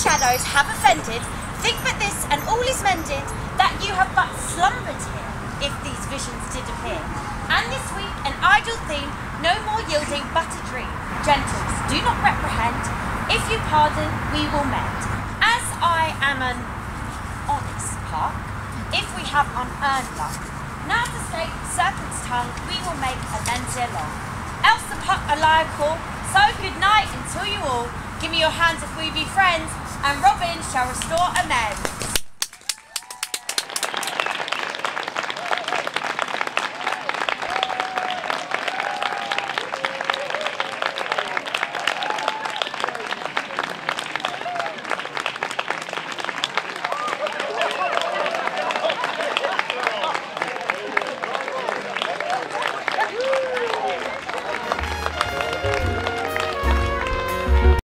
shadows have offended, think but this and all is mended, that you have but slumbered here, if these visions did appear. And this week an idle theme, no more yielding but a dream. Gentles, do not reprehend, if you pardon, we will mend. As I am an honest Park, if we have unearned luck, now to stake the serpent's tongue, we will make amends ere long. Else the Puck a liar call, so good night until you all, give me your hands if we be friends, and Robin shall restore amends.